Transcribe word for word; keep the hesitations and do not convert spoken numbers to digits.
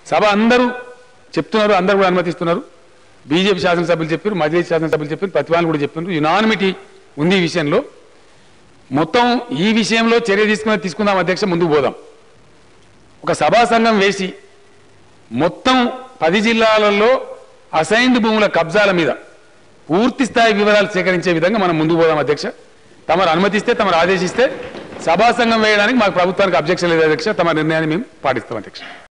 సభ అందరూ చెప్తున్నారు, అందరూ కూడా అనుమతిస్తున్నారు. బీజేపీ శాసనసభ్యులు చెప్పారు, మజ్లిస్ శాసనసభ్యులు చెప్పారు, ప్రతివాళ్ళు కూడా చెప్పారు. యునానిమిటీ ఉంది ఈ విషయంలో. మొత్తం ఈ విషయంలో చర్య తీసుకుని తీసుకుందాం అధ్యక్ష, ముందుకు పోదాం. ఒక సభా సంఘం వేసి మొత్తం పది జిల్లాలలో అసైన్డ్ భూముల కబ్జాల మీద పూర్తి స్థాయి వివరాలు సేకరించే విధంగా మనం ముందుకు పోదాం అధ్యక్ష. తమరు అనుమతిస్తే, తమరు ఆదేశిస్తే సభా సంఘం వేయడానికి మాకు ప్రభుత్వానికి అబ్జెక్షన్ లేదు అధ్యక్ష. తమ నిర్ణయాన్ని మేము పాటిస్తాం అధ్యక్ష.